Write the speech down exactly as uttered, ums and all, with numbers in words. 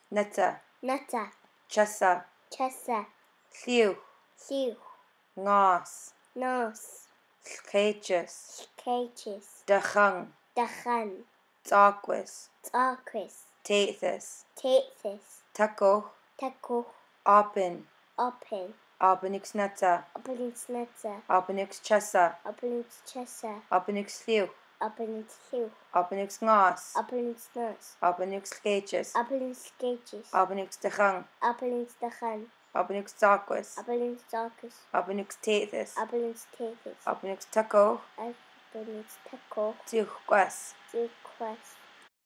Neta, Nata, Chesa, Chesa, Lliw, Lliw, Ngos, Nos, Cages, Cages, Dychang, Dachan, Tarquis, Tarquis, Taethys, Taethys, Taco, Taco, Opin, Open, Openix Neta, Openix Nata, Openix Chesa, Openix Chesa, Openix Lliw, Openix Lliw, Openix Ngos, Openix Nos, Openix Cages, Openix Cages, Openix Dychang, Openix Dachan, Openix Tarquis, Openix Tarquis, Openix Taethys, Openix Taethys, Openix Taco, Openix Taco, Tiwchwas. Silquest.